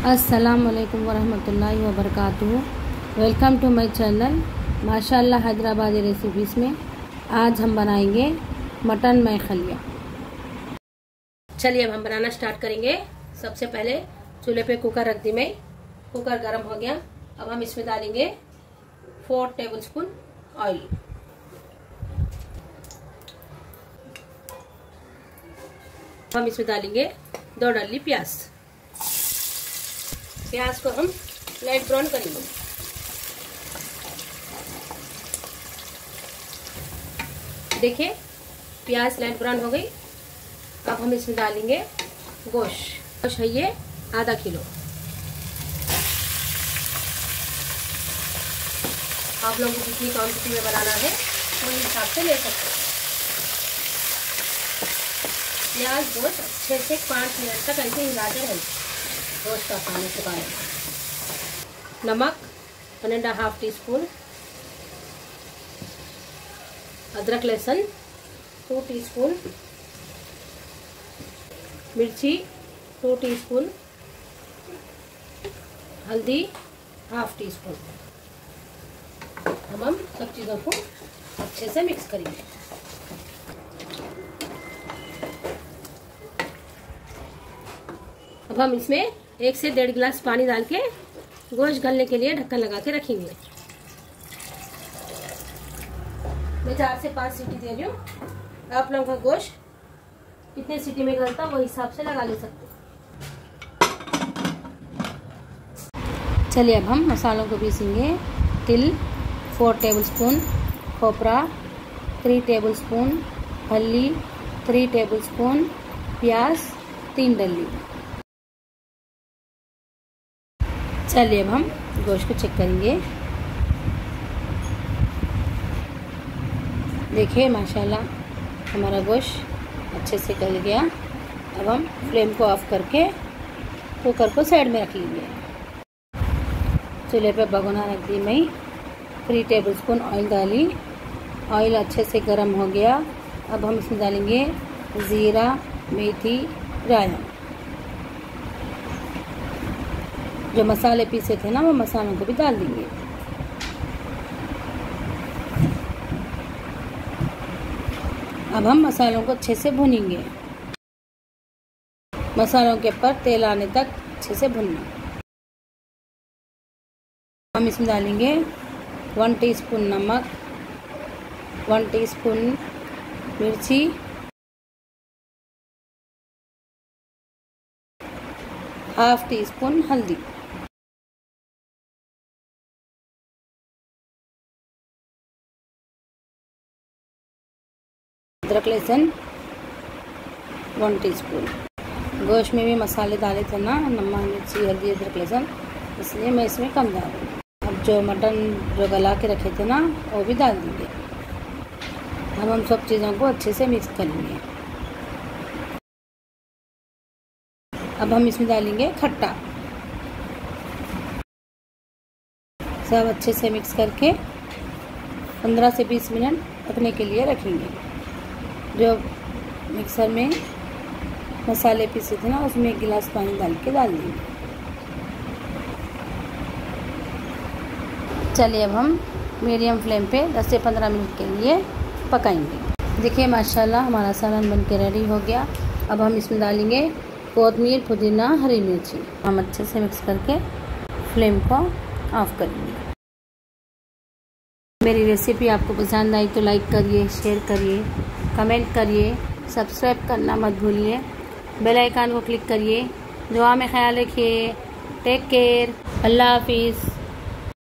अस्सलामुअलैकुम वरहमतुल्लाहि वबरकातुहू। वेलकम टू माय चैनल माशाअल्लाह हैदराबादी रेसिपीज़ में आज हम बनाएंगे मटन में खलिया। चलिए अब हम बनाना स्टार्ट करेंगे। सबसे पहले चूल्हे पे कुकर रख दी मैं। कुकर गर्म हो गया। अब हम इसमें डालेंगे 4 टेबलस्पून ऑयल। हम इसमें डालेंगे 2 डली प्याज। प्याज को हम लाइट ब्राउन करेंगे। देखिए प्याज लाइट ब्राउन हो गई। अब हम इसमें डालेंगे गोश्त है ये आधा किलो। आप लोगों को कितनी क्वांटिटी में बनाना है तो इस हिसाब से ले सकते हैं। प्याज गोश्त अच्छे से 5 मिनट तक ऐसे हिलाते रहें। गोश्त का पानी सुखाने। नमक 1.5 टीस्पून। अदरक लहसुन 2 टीस्पून। मिर्ची 2 टीस्पून। हल्दी 1/2 टीस्पून। अब हम सब चीज़ों को अच्छे से मिक्स करेंगे। अब हम इसमें 1 से 1.5 गिलास पानी डाल के गोश्त गलने के लिए ढक्कन लगा के रखेंगे। मैं 4 से 5 सीटी दे रही हूँ। आप लोगों का गोश्त कितने सीटी में गलता वो हिसाब से लगा ले सकते। चलिए अब हम मसालों को पीसेंगे। तिल 4 टेबलस्पून, खोपरा 3 टेबलस्पून, हल्दी 3 टेबलस्पून, प्याज 3 डली। चलिए अब हम गोश्त को चेक करेंगे। देखिए माशाल्लाह हमारा गोश्त अच्छे से गल गया। अब हम फ्लेम को ऑफ करके कुकर को साइड में रख लेंगे। चूल्हे पे भगोना रख दी मैं। 3 टेबलस्पून ऑयल डाली। ऑयल अच्छे से गर्म हो गया। अब हम इसमें डालेंगे ज़ीरा, मेथी, राई। जो मसाले पीसे थे ना वो मसालों को भी डाल देंगे। अब हम मसालों को अच्छे से भूनेंगे। मसालों के ऊपर तेल आने तक अच्छे से भूनना। हम इसमें डालेंगे 1 टीस्पून नमक, 1 टीस्पून मिर्ची, 1/2 टीस्पून हल्दी। अदरक लहसुन 1 टीस्पून। गोश्त में भी मसाले डाले थे ना, नमक, मिर्ची, हल्दी, अदरक लहसुन, इसलिए मैं इसमें कम डाल रही हूँ। अब जो मटन जो गला के रखे थे ना वो भी डाल देंगे। अब हम सब चीज़ों को अच्छे से मिक्स करेंगे। अब हम इसमें डालेंगे खट्टा। सब अच्छे से मिक्स करके 15 से 20 मिनट रखने के लिए रखेंगे। जो मिक्सर में मसाले पीसे थे ना उसमें 1 गिलास पानी डाल के डाल देंगे। चलिए अब हम मीडियम फ्लेम पे 10 से 15 मिनट के लिए पकाएंगे। देखिए माशाल्लाह हमारा सालन बन के रेडी हो गया। अब हम इसमें डालेंगे कोतमीर, पुदीना, हरी मिर्ची। हम अच्छे से मिक्स करके फ्लेम को ऑफ करेंगे। मेरी रेसिपी आपको पसंद आई तो लाइक करिए, शेयर करिए, कमेंट करिए, सब्सक्राइब करना मत भूलिए। बेल आइकन को क्लिक करिए। दुआ में ख्याल रखिए। Take care. अल्लाह हाफिज़।